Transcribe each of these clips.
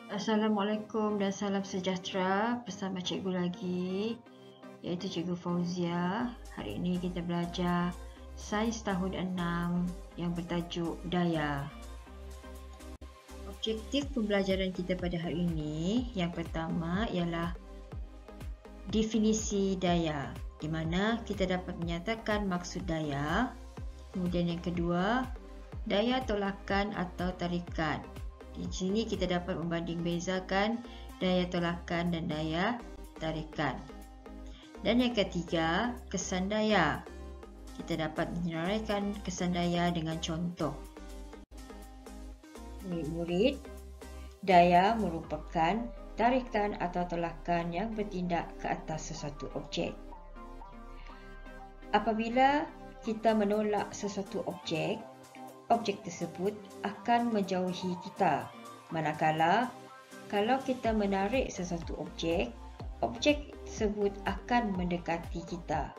Assalamualaikum dan salam sejahtera bersama cikgu lagi, iaitu Cikgu Fauzia. Hari ini kita belajar Sains tahun 6 yang bertajuk Daya. Objektif pembelajaran kita pada hari ini, yang pertama ialah definisi daya, di mana kita dapat menyatakan maksud daya. Kemudian yang kedua, daya tolakan atau tarikan. Di sini kita dapat membanding-bezakan daya tolakan dan daya tarikan. Dan yang ketiga, kesan daya. Kita dapat menyeraikan kesan daya dengan contoh. Murid-murid, daya merupakan tarikan atau tolakan yang bertindak ke atas sesuatu objek. Apabila kita menolak sesuatu objek, objek tersebut akan menjauhi kita. Manakala, kalau kita menarik sesuatu objek, objek tersebut akan mendekati kita.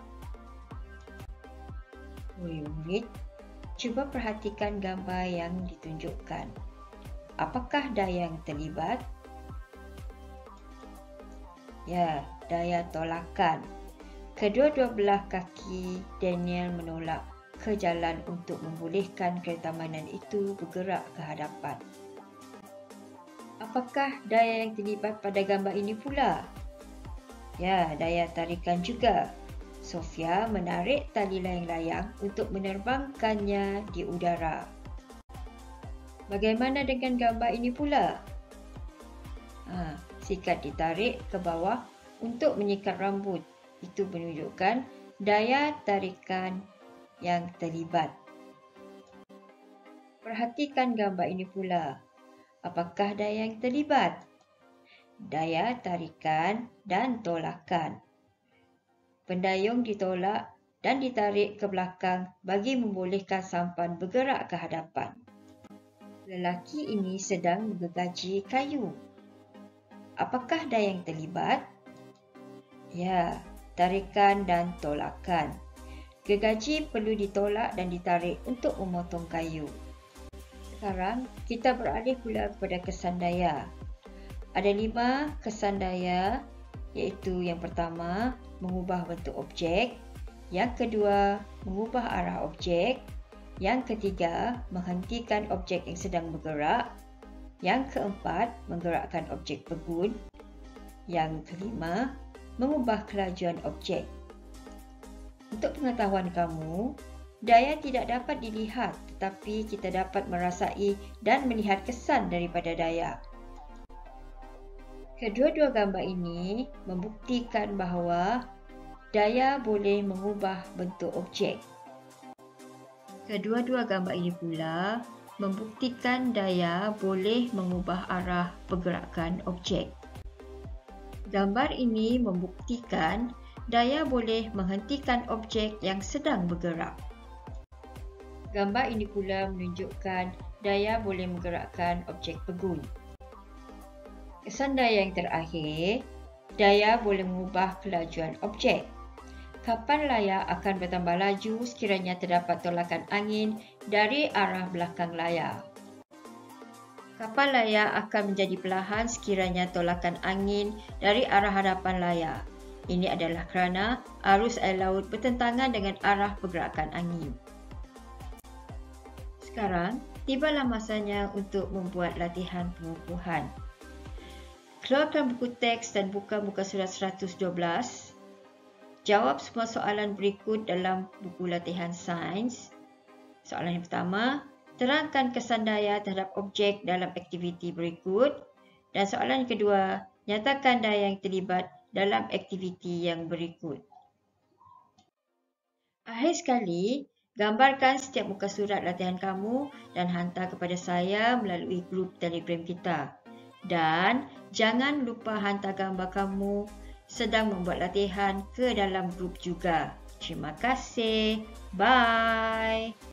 Murid-murid, cuba perhatikan gambar yang ditunjukkan. Apakah daya yang terlibat? Ya, daya tolakan. Kedua-dua belah kaki Daniel menolak ke jalan untuk membolehkan kereta mainan itu bergerak ke hadapan. Apakah daya yang terlibat pada gambar ini pula? Ya, daya tarikan juga. Sofia menarik tali layang-layang untuk menerbangkannya di udara. Bagaimana dengan gambar ini pula? Sikat ditarik ke bawah untuk menyikat rambut. Itu menunjukkan daya tarikan yang terlibat. Perhatikan gambar ini pula. Apakah daya yang terlibat? Daya tarikan dan tolakan. Pendayung ditolak dan ditarik ke belakang bagi membolehkan sampan bergerak ke hadapan. Lelaki ini sedang menggergaji kayu. Apakah daya yang terlibat? Ya, tarikan dan tolakan. Gergaji perlu ditolak dan ditarik untuk memotong kayu. Sekarang, kita beralih pula kepada kesan daya. Ada 5 kesan daya, iaitu yang pertama, mengubah bentuk objek. Yang kedua, mengubah arah objek. Yang ketiga, menghentikan objek yang sedang bergerak. Yang keempat, menggerakkan objek pegun. Yang kelima, mengubah kelajuan objek. Untuk pengetahuan kamu, daya tidak dapat dilihat, tetapi kita dapat merasai dan melihat kesan daripada daya. Kedua-dua gambar ini membuktikan bahawa daya boleh mengubah bentuk objek. Kedua-dua gambar ini pula membuktikan daya boleh mengubah arah pergerakan objek. Gambar ini membuktikan daya boleh menghentikan objek yang sedang bergerak. Gambar ini pula menunjukkan daya boleh menggerakkan objek pegun. Kesan daya yang terakhir, daya boleh mengubah kelajuan objek. Kapal layar akan bertambah laju sekiranya terdapat tolakan angin dari arah belakang layar. Kapal layar akan menjadi perlahan sekiranya tolakan angin dari arah hadapan layar. Ini adalah kerana arus air laut bertentangan dengan arah pergerakan angin. Sekarang, tibalah masanya untuk membuat latihan pengukuhan. Keluarkan buku teks dan buka muka surat 112. Jawab semua soalan berikut dalam buku latihan sains. Soalan yang pertama, terangkan kesan daya terhadap objek dalam aktiviti berikut. Dan soalan yang kedua, nyatakan daya yang terlibat dalam aktiviti yang berikut. Akhir sekali, gambarkan setiap muka surat latihan kamu dan hantar kepada saya melalui grup Telegram kita. Dan jangan lupa hantar gambar kamu sedang membuat latihan ke dalam grup juga. Terima kasih. Bye.